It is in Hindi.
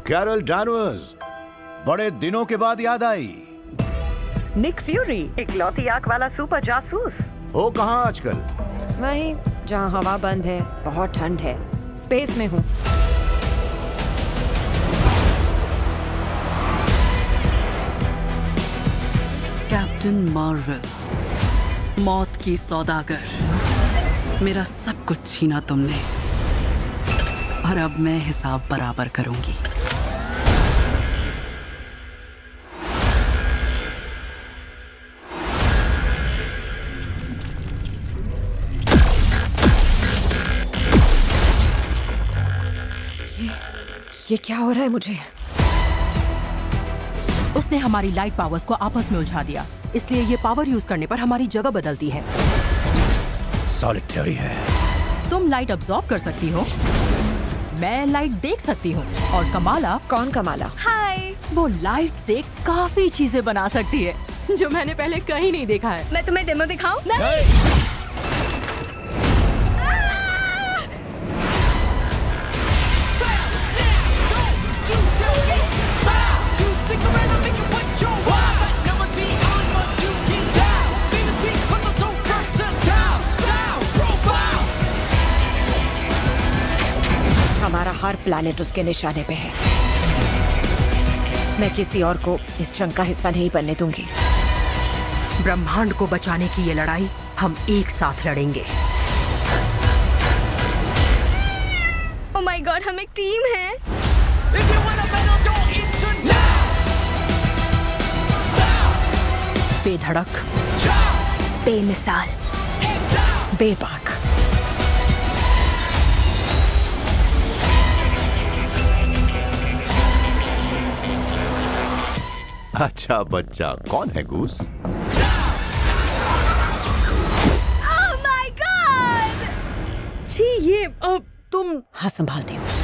कैरल डैनवर्स, बड़े दिनों के बाद याद आई। निक फ्यूरी, इकलौती आंख वाला सुपर जासूस। हो कहाँ आजकल? वहीं जहाँ हवा बंद है, बहुत ठंड है, स्पेस में हूँ। कैप्टन मार्वल, मौत की सौदागर, मेरा सब कुछ छीना तुमने और अब मैं हिसाब बराबर करूंगी। ये क्या हो रहा है मुझे? उसने हमारी लाइट पावर्स को आपस में उलझा दिया, इसलिए ये पावर यूज करने पर हमारी जगह बदलती है। सॉलिड थ्योरी है। तुम लाइट अब्सॉर्ब कर सकती हो, मैं लाइट देख सकती हूँ, और कमाला। कौन कमाला? हाय, वो लाइट से काफी चीजें बना सकती है जो मैंने पहले कहीं नहीं देखा है। मैं तुम्हें डेमो दिखाऊं? नहीं। हमारा हर प्लैनेट उसके निशाने पे है। मैं किसी और को इस जंग का हिस्सा नहीं बनने दूंगी। ब्रह्मांड को बचाने की ये लड़ाई हम एक साथ लड़ेंगे। ओह माय गॉड, हम एक टीम हैं। बेधड़क, बेमिसाल, बेबाक। अच्छा बच्चा, कौन है गूस? Oh my god! जी ये तुम। हाँ, संभालती हूँ।